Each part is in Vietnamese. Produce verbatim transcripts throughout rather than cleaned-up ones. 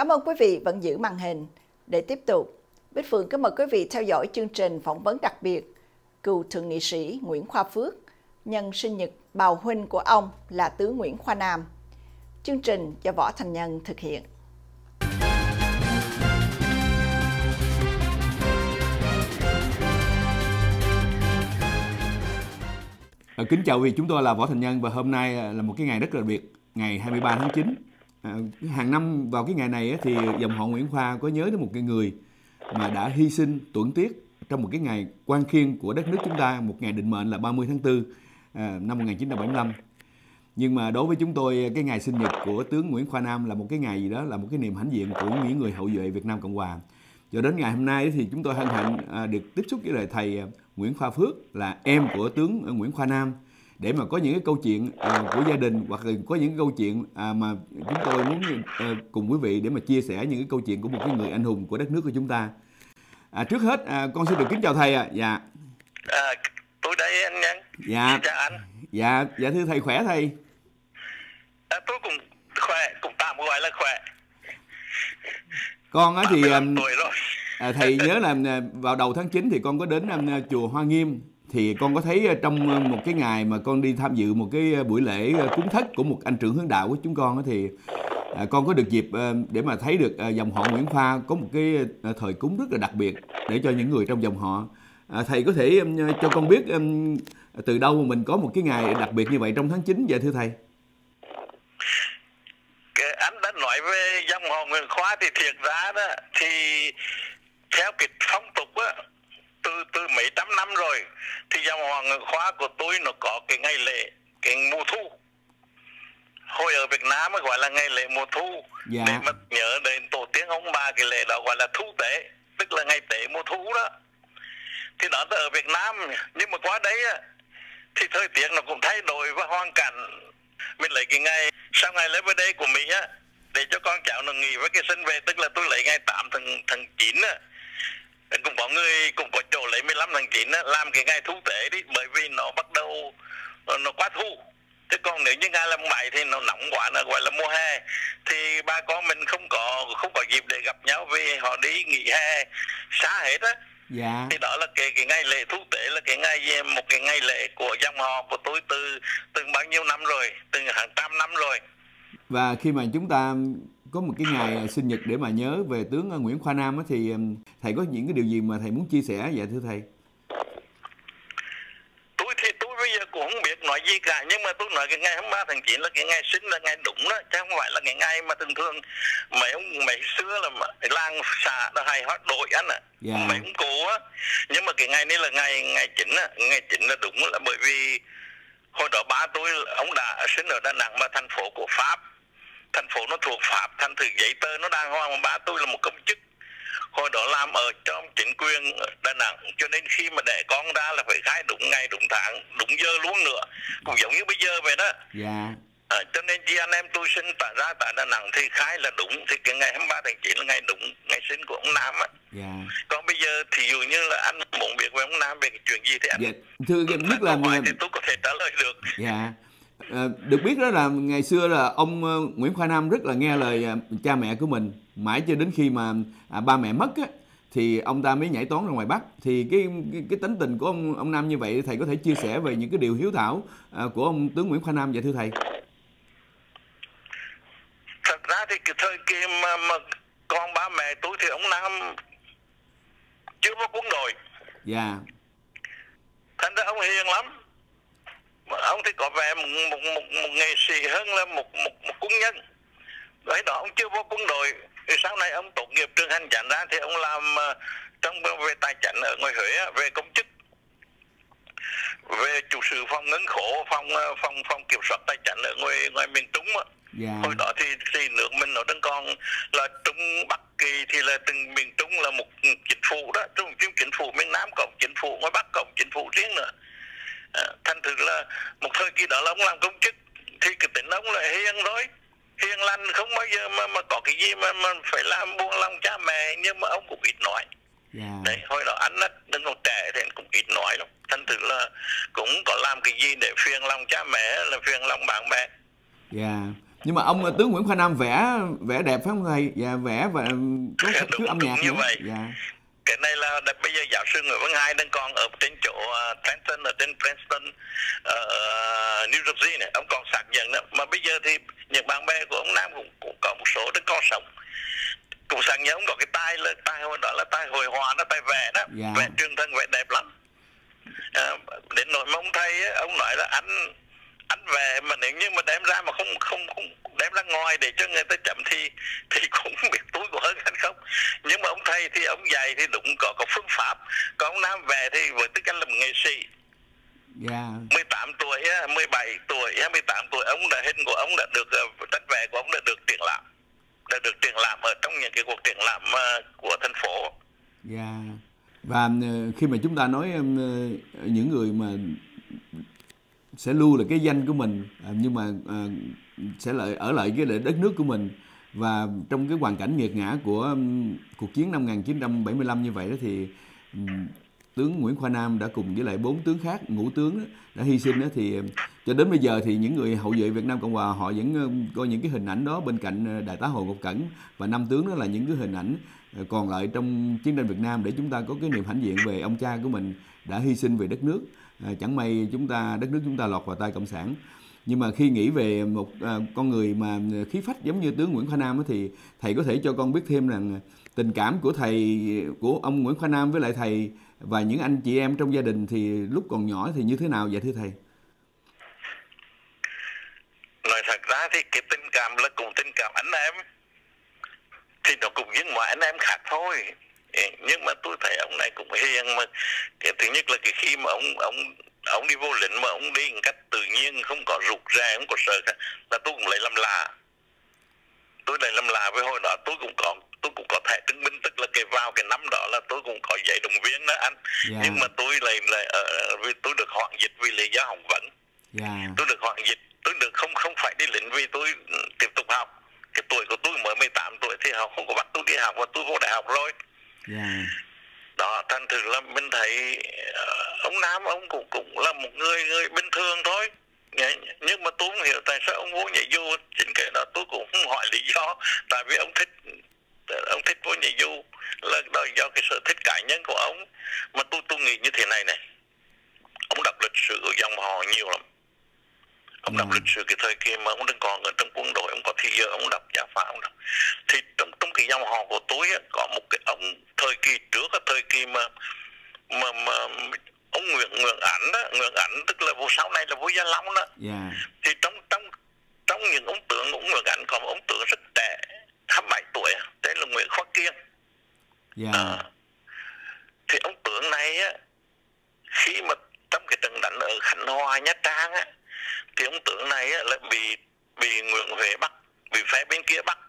Cảm ơn quý vị vẫn giữ màn hình. Để tiếp tục, Bích Phượng kính mời quý vị theo dõi chương trình phỏng vấn đặc biệt cựu thượng nghị sĩ Nguyễn Khoa Phước nhân sinh nhật bào huynh của ông là tướng Nguyễn Khoa Nam. Chương trình do Võ Thành Nhân thực hiện. Kính chào quý vị, chúng tôi là Võ Thành Nhân và hôm nay là một cái ngày rất là đặc biệt, ngày hai mươi ba tháng chín. À, hàng năm vào cái ngày này thì dòng họ Nguyễn Khoa có nhớ đến một cái người mà đã hy sinh tuẫn tiết trong một cái ngày quan khiên của đất nước chúng ta, một ngày định mệnh là ba mươi tháng tư à, năm một nghìn chín trăm bảy mươi lăm. Nhưng mà đối với chúng tôi, cái ngày sinh nhật của tướng Nguyễn Khoa Nam là một cái ngày gì đó, là một cái niềm hãnh diện của những người hậu duệ Việt Nam Cộng Hòa. Cho đến ngày hôm nay thì chúng tôi hân hạnh à, được tiếp xúc với lại thầy Nguyễn Khoa Phước, là em của tướng Nguyễn Khoa Nam, để mà có những cái câu chuyện à, của gia đình, hoặc là có những cái câu chuyện à, mà chúng tôi muốn à, cùng quý vị để mà chia sẻ những cái câu chuyện của một cái người anh hùng của đất nước của chúng ta. À, trước hết à, con xin được kính chào thầy ạ. À. Dạ. À, tôi đây anh Nhân. Dạ. Chào anh. Dạ, dạ thưa thầy, khỏe thầy. À, tôi cũng khỏe, cũng tạm gọi là khỏe. Con á thì à, thầy nhớ là vào đầu tháng chín thì con có đến chùa Hoa Nghiêm. Thì con có thấy trong một cái ngày mà con đi tham dự một cái buổi lễ cúng thất của một anh trưởng hướng đạo của chúng con, thì con có được dịp để mà thấy được dòng họ Nguyễn Khoa có một cái thời cúng rất là đặc biệt để cho những người trong dòng họ. Thầy có thể cho con biết từ đâu mà mình có một cái ngày đặc biệt như vậy trong tháng chín vậy thưa thầy? Anh đã nói về dòng họ Nguyễn Khoa thì thiệt ra đó thì theo cái phong tục á, từ từ mấy trăm năm rồi thì dòng họ Nguyễn Khoa của tôi nó có cái ngày lễ, cái mùa thu. Hồi ở Việt Nam gọi là ngày lễ mùa thu. Dạ. Để mà nhớ đến tổ tiên ông bà, cái lễ đó gọi là thu tế, tức là ngày tế mùa thu đó. Thì đó là ở Việt Nam, nhưng mà qua đấy á thì thời tiết nó cũng thay đổi và hoàn cảnh. Mình lấy cái ngày sau ngày lễ về đây của mình á, để cho con cháu nó nghỉ với cái sinh về, tức là tôi lấy ngày tám tháng chín á. Cũng có người cũng có chỗ lấy mười lăm tháng chín á, làm cái ngày thu tế đi, bởi vì nó bắt đầu nó quá thu. Thế còn nếu như ngày làm bảy thì nó nóng quá, nó gọi là mùa hè, thì ba con mình không có không có dịp để gặp nhau vì họ đi nghỉ hè xa hết á. Dạ. Thì đó là cái cái ngày lễ thu tế, là cái ngày một cái ngày lễ của dòng họ của tôi từ từ bao nhiêu năm rồi, từ hàng trăm năm rồi. Và khi mà chúng ta có một cái ngày sinh nhật để mà nhớ về tướng Nguyễn Khoa Nam á, thì thầy có những cái điều gì mà thầy muốn chia sẻ vậy thưa thầy? Tôi thì tôi bây giờ cũng không biết nói gì cả, nhưng mà tôi nói cái ngày hai mươi ba tháng chín là cái ngày sinh, là ngày đúng đó, chứ không phải là cái ngày mà thường thường mấy ông mấy xưa là làng xã nó hay hót đội ăn à. Yeah. Mấy ông cố á, nhưng mà cái ngày này là ngày ngày chính á, ngày chính là đúng, là bởi vì hồi đó ba tôi ông đã sinh ở Đà Nẵng, mà thành phố của Pháp, thành phố nó thuộc Pháp, thành thử giấy tờ nó đàng hoàng, mà ba tôi là một công chức hồi đó làm ở trong chính quyền Đà Nẵng, cho nên khi mà đẻ con ra là phải khai đúng ngày đúng tháng đúng giờ luôn nữa, cũng giống như bây giờ vậy đó. Dạ. À, cho nên chị anh em tôi sinh tại ra tại Đà Nẵng thì khai là đúng, thì cái ngày hai mươi ba tháng chín là ngày đúng ngày sinh của ông Nam á. Dạ. Còn bây giờ thì dụ như là anh muốn biết về ông Nam về cái chuyện gì thì anh, dạ, thưa em biết là hỏi thì tôi có thể trả lời được. Dạ. À, được biết đó là ngày xưa là ông uh, Nguyễn Khoa Nam rất là nghe lời uh, cha mẹ của mình, mãi cho đến khi mà à, ba mẹ mất á, thì ông ta mới nhảy toán ra ngoài Bắc. Thì cái cái, cái tính tình của ông ông Nam như vậy, thầy có thể chia sẻ về những cái điều hiếu thảo uh, của ông tướng Nguyễn Khoa Nam vậy thưa thầy? Thật ra thì cái thời kỳ mà, mà con ba mẹ tôi thì ông Nam chưa có quân đội. Dạ. Thành ra ông hiền lắm. Ông thì có vẻ một, một, một, một nghệ sĩ hơn là một, một, một quân nhân. Đấy đó, ông chưa có quân đội. Thì sau này ông tốt nghiệp trường hành chánh ra thì ông làm uh, trong về tài chính ở ngoài Huế, về công chức, về chủ sự phòng ngân khố, phòng phòng phòng kiểm soát tài chính ở ngoài ngoài miền Trung á. Yeah. Hồi đó thì, thì nước mình nó đang còn là Trung Bắc Kỳ, thì là từng miền Trung là một chính phủ đó, Trung chính phủ miền Nam cộng chính phủ, ngoài Bắc cộng chính phủ riêng nữa. À, thành thử là một thời kỳ đó là ông làm công chức, thì cái tính ông là hiền thôi, hiền lành, không bao giờ mà mà có cái gì mà mà phải làm buông lòng cha mẹ, nhưng mà ông cũng ít nói. Yeah. Đấy, hồi đó anh đừng còn trẻ thì cũng ít nói lắm, thành thử là cũng có làm cái gì để phiền lòng cha mẹ, là phiền lòng bạn bè. Dạ. Nhưng mà ông tướng Nguyễn Khoa Nam vẽ vẽ đẹp phải không thầy? Dạ, vẽ và có thứ âm nhạc như nữa. vậy. Dạ. Cái này là bây giờ giáo sư Nguyễn Văn Hai đang còn ở trên chỗ uh, Trenton, ở trên Princeton, uh, New Jersey này, ông còn xác nhận đó. Mà bây giờ thì những bạn bè của ông Nam cũng, cũng có một số đang còn sống, cũng xác nhận ông có cái tay là tay hồi đó là tay hồi hòa, nó tay vẽ đó, Dạ. vẽ truyền thân vẽ đẹp lắm. Uh, đến nỗi mà ông thầy ấy, ông nói là anh anh về mà nếu như mà đem ra mà không không không đem ra ngoài để cho người ta chậm thì thì cũng biết túi của hơn anh không. Nhưng mà ông thầy thì ông dạy thì đúng có có phương pháp. Còn ông Nam về thì với tư cách là một nghệ sĩ, Dạ. mười tám tuổi, mười bảy tuổi, hai mươi tám tuổi, ông đã hình của ông đã được, tranh vẽ của ông đã được triển lãm, đã được triển lãm ở trong những cái cuộc triển lãm của thành phố. Dạ. Và khi mà chúng ta nói những người mà sẽ lưu lại cái danh của mình, nhưng mà sẽ lại ở lại cái đất nước của mình, và trong cái hoàn cảnh nghiệt ngã của um, cuộc chiến năm một nghìn chín trăm bảy mươi lăm như vậy đó, thì um, tướng Nguyễn Khoa Nam đã cùng với lại bốn tướng khác, ngũ tướng đó, đã hy sinh đó, thì um, cho đến bây giờ thì những người hậu vệ Việt Nam Cộng Hòa họ vẫn um, coi những cái hình ảnh đó bên cạnh Đại tá Hồ Ngọc Cẩn và năm tướng đó là những cái hình ảnh uh, còn lại trong chiến tranh Việt Nam, để chúng ta có cái niềm hãnh diện về ông cha của mình đã hy sinh về đất nước. Uh, chẳng may chúng ta đất nước chúng ta lọt vào tay cộng sản. Nhưng mà khi nghĩ về một à, con người mà khí phách giống như tướng Nguyễn Khoa Nam đó, thì thầy có thể cho con biết thêm rằng tình cảm của thầy, của ông Nguyễn Khoa Nam với lại thầy và những anh chị em trong gia đình thì lúc còn nhỏ thì như thế nào vậy thưa thầy? Nói thật ra thì cái tình cảm là cùng tình cảm anh em, thì nó cũng những mọi anh em khác thôi. Nhưng mà tôi thấy ông này cũng hiền, mà cái thứ nhất là cái khi mà ông ông ông đi vô lĩnh mà ông đi một cách tự nhiên, không có rụt rè, không có sợ, là tôi cũng lấy làm lạ. Tôi lấy làm lạ với hồi đó tôi cũng có tôi cũng có thẻ chứng minh, tức là cái vào cái năm đó là tôi cũng có giấy động viên đó anh. Yeah. Nhưng mà tôi lại lại uh, vì tôi được hoãn dịch vì lý do học vấn. Yeah. Tôi được hoãn dịch, tôi được không không phải đi lĩnh vì tôi tiếp tục học. Cái tuổi của tôi mới mười tám tuổi thì họ không có bắt tôi đi học, và tôi vô đại học rồi. Yeah. Đó, thành thử là mình thấy uh, ông Nam ông cũng cũng là một người người bình thường thôi. Nhưng mà tôi không hiểu tại sao ông vô nhảy dù. Chính cái đó tôi cũng không hỏi lý do. Tại vì ông thích ông thích vô nhảy dù là do cái sở thích cá nhân của ông. Mà tôi tôi nghĩ như thế này này, ông đọc lịch sử của dòng họ nhiều lắm. Ông đọc lịch sử cái thời kỳ mà ông đang còn ở trong quân đội, ông có thì giờ ông đọc Gia Phả, ông đọc. Thì trong, trong cái dòng họ của tôi á, có một cái ông thời kỳ trước, thời kỳ mà mà, mà ông Nguyễn Nguyễn Ảnh đó, Nguyễn Ảnh tức là vô sau này là vua Gia Long đó. Yeah. Thì trong trong trong những ông tướng ông Nguyễn Ảnh có một ông tướng rất trẻ, hai mươi bảy tuổi, tên là Nguyễn Khoa Kiên. Yeah. À, thì ông tướng này á, khi mà trong cái trận đánh ở Khánh Hòa, Nha Trang á, thì ông tướng này á, lại bị bị Nguyễn Huệ bắt, bị phe bên kia bắt.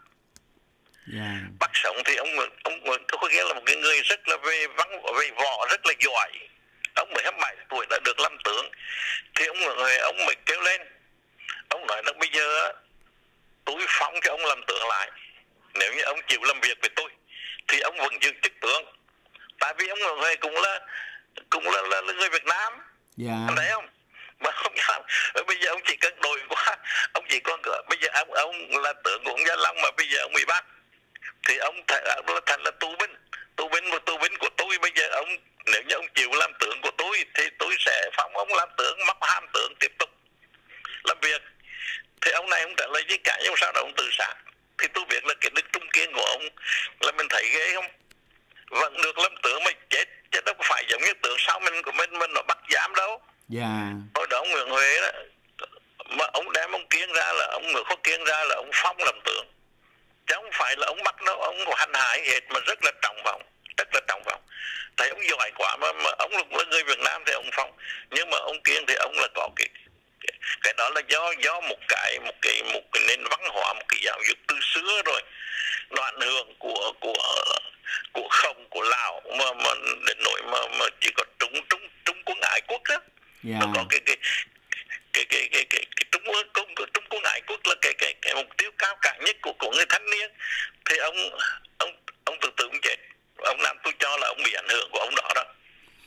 Yeah. Bắt sống thì ông Nguyễn ông Nguyễn có nghĩa là một cái người rất là về văn về võ rất là giỏi. Ông mười bảy tuổi đã được làm tướng. Thì ông Nguyễn Huệ ông mới kêu lên, ông nói là bây giờ á, tôi phóng cho ông làm tướng lại. Nếu như ông chịu làm việc với tôi thì ông vẫn giữ chức tướng. Tại vì ông Nguyễn Huệ cũng là cũng là, là, là người Việt Nam. Yeah. Anh thấy không? Mà không làm. Bây giờ ông chỉ cần đổi qua, ông chỉ còn bây giờ ông ông là tướng của ông Gia Long mà bây giờ ông bị bắt. Thì ông thành là tù binh, tù binh và tù binh của tôi. Bây giờ ông nếu như ông chịu làm tướng của tôi thì tôi sẽ phóng ông làm tướng, mắc ham tướng tiếp tục làm việc. Thì ông này ông trả lời với cả, nhưng sau đó ông tự sát. Thì tôi biết là cái đức trung kiên của ông là mình thấy ghê không? Vẫn được làm tướng mà chết, chứ đâu có phải giống như tướng sau mình của mình mình nó bắt giam đâu. Yeah. Hồi đó ông Nguyễn Huệ đó, mà ông đem ông Kiên ra là ông Nguyễn Khoa Kiên ra là ông phong làm tướng, chứ không phải là ông bắt đâu, ông hành hại hết, mà rất là trọng vọng, rất là trọng vọng. Thấy ông giỏi quá mà, mà ông là người Việt Nam thì ông phong, nhưng mà ông Kiên thì ông là có cái cái, cái đó là do do một cái một cái một cái nền văn hóa, một cái giáo dục từ xưa rồi, nó ảnh hưởng của của của Khổng, của Lào mà mà đến nỗi mà mà chỉ có trung trung trung quân ái quốc á. Yeah. Nó có cái cái cái cái cái cái, cái trung quân trung quân ái quốc là cái cái cái mục tiêu cao cả nhất của của người thanh niên. Thì ông ông ông tự tử ông chết. Ông Nam tôi cho là ông bị ảnh hưởng của ông đó đó.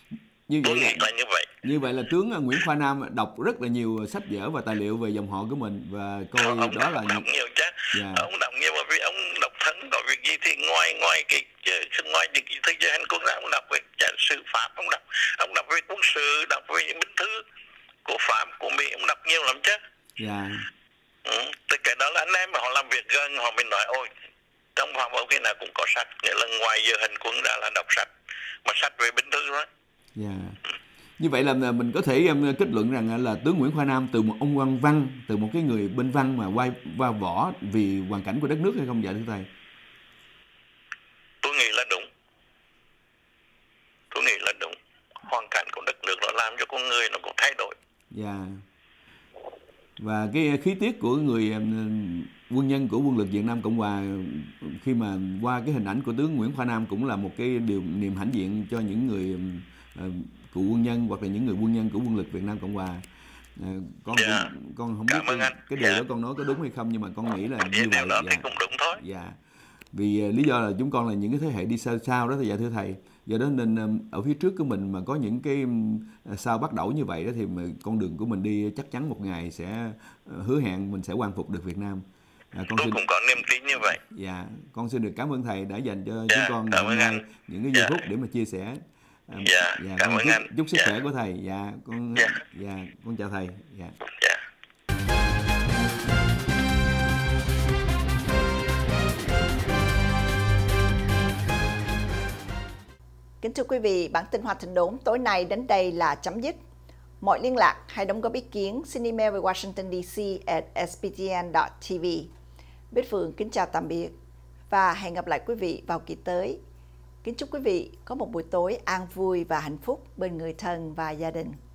Như Tôi vậy nghĩ là là như vậy. như vậy là tướng Nguyễn Khoa Nam đọc rất là nhiều sách vở và tài liệu về dòng họ của mình và coi ông đó là đọc những nhiều chứ. Dạ. Ông đọc nhiều bởi vì ông đọc thân có việc gì thì ngoài ngoài cái ngoài những cái thế giới hành quân ra, ông đọc về sự pháp, ông đọc ông đọc về quân sự, đọc về những binh thư của Pháp, của Mỹ, ông đọc nhiều lắm chứ. Dạ. Ừ. Tất cả đó là anh em mà họ làm việc gần, họ mình nói ôi trong phòng ông khi nào cũng có sách, nghĩa là ngoài giờ hành quân ra là đọc sách, mà sách về binh thư đó. Dạ. Như vậy là mình có thể kết luận rằng là tướng Nguyễn Khoa Nam từ một ông quan văn, từ một cái người bên văn mà quay qua võ vì hoàn cảnh của đất nước hay không dạ thưa thầy? Tôi nghĩ là đúng. Tôi nghĩ là đúng. Hoàn cảnh của đất nước nó làm cho con người nó cũng thay đổi. Dạ. Và cái khí tiết của người quân nhân của quân lực Việt Nam Cộng Hòa khi mà qua cái hình ảnh của tướng Nguyễn Khoa Nam cũng là một cái điều niềm hãnh diện cho những người uh, cựu quân nhân hoặc là những người quân nhân của quân lực Việt Nam Cộng Hòa. Uh, con yeah. cũng, con không biết cái, cái điều yeah. đó con nói có đúng hay không, nhưng mà con nghĩ là như yeah, vậy. Đó dạ. thì cũng đúng thôi. Dạ. Vì uh, lý do là chúng con là những cái thế hệ đi sau sau đó thì dạ thưa thầy. Do đó nên um, ở phía trước của mình mà có những cái um, sao bắt đầu như vậy đó thì mà con đường của mình đi chắc chắn một ngày sẽ uh, hứa hẹn mình sẽ quan phục được Việt Nam. À, con tôi xin... cũng có niềm tin như vậy. Dạ, con xin được cảm ơn thầy đã dành cho dạ, chúng con ngày hôm nay anh. những cái giây dạ. phút để mà chia sẻ. À, dạ, dạ, cảm con ơn chúc, anh. chúc sức dạ. khỏe của thầy. Dạ, con dạ. dạ, con chào thầy. Dạ. dạ. Kính thưa quý vị, bản tin Hoa Thịnh Đốn tối nay đến đây là chấm dứt. Mọi liên lạc hay đóng góp ý kiến xin email về Washington D C at s p t n dot t v. Bích Phượng kính chào tạm biệt và hẹn gặp lại quý vị vào kỳ tới. Kính chúc quý vị có một buổi tối an vui và hạnh phúc bên người thân và gia đình.